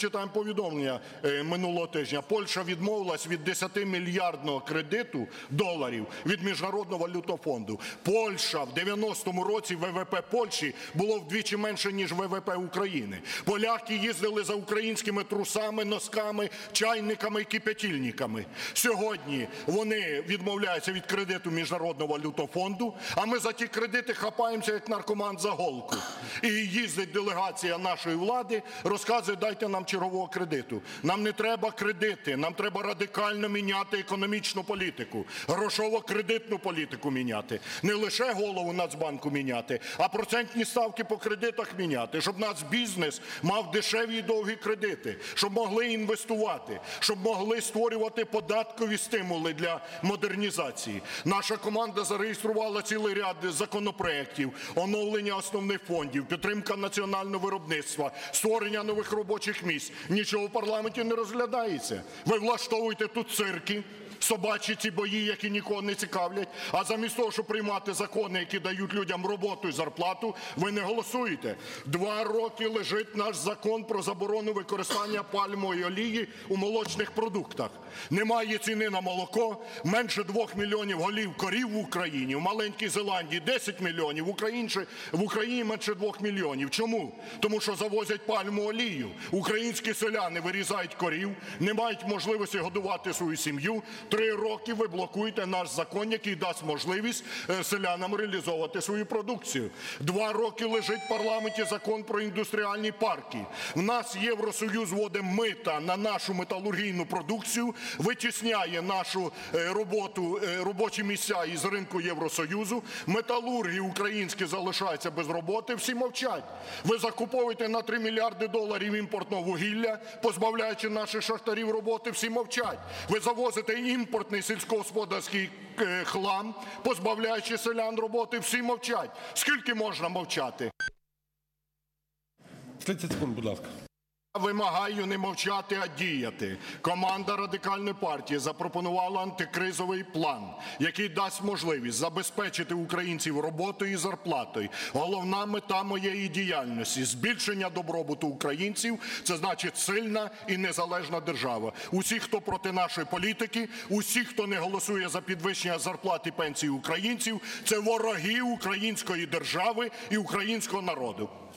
Читаємо повідомлення минулого тижня. Польща відмовилась від 10-мільярдного кредиту доларів від Міжнародного валютного фонду. Польща в 90-му році ВВП Польщі було вдвічі менше, ніж ВВП України. Поляки їздили за українськими трусами, носками, чайниками і кип'ятильниками. Сьогодні вони відмовляються від кредиту Міжнародного валютного фонду, а ми за ті кредити хапаємося, як наркоман за голку. І їздить делегація нашої влади, розказує, дайте нам чергового кредиту. Нам не треба кредити, нам треба радикально міняти економічну політику, грошово-кредитну політику міняти. Не лише голову Нацбанку міняти, а процентні ставки по кредитах міняти, щоб наш бізнес мав дешеві і довгі кредити, щоб могли інвестувати, щоб могли створювати податкові стимули для модернізації. Наша команда зареєструвала цілий ряд законопроєктів: оновлення основних фондів, підтримка національного виробництва, створення нових робочих місць. Нічого в парламенті не розглядається. Ви влаштовуєте тут цирки, собачі ці бої, які нікого не цікавлять, а замість того, щоб приймати закони, які дають людям роботу і зарплату, ви не голосуєте. 2 роки лежить наш закон про заборону використання пальмової олії у молочних продуктах. Немає ціни на молоко, менше 2 мільйонів голів корів в Україні, в маленькій Зеландії 10 мільйонів, в Україні менше 2 мільйонів. Чому? Тому що завозять пальмову олію. Українські селяни вирізають корів, не мають можливості годувати свою сім'ю. 3 роки ви блокуєте наш закон, який дасть можливість селянам реалізовувати свою продукцію. 2 роки лежить в парламенті закон про індустріальні парки. В нас Євросоюз вводить мита на нашу металургійну продукцію, витісняє нашу робочі місця із ринку Євросоюзу. Металурги українські залишаються без роботи, всі мовчать. Ви закуповуєте на 3 мільярди доларів імпортного вугілля, позбавляючи наших шахтарів роботи, всі мовчать. Ви завозите імпортний сільськогосподарський хлам, позбавляючи селян роботи, всі мовчать. Скільки можна мовчати? 30 секунд, будь ласка. Вимагаю не мовчати, а діяти. Команда Радикальної партії запропонувала антикризовий план, який дасть можливість забезпечити українців роботою і зарплатою. Головна мета моєї діяльності – збільшення добробуту українців, це значить сильна і незалежна держава. Усі, хто проти нашої політики, усі, хто не голосує за підвищення зарплат і пенсій українців, це вороги української держави і українського народу.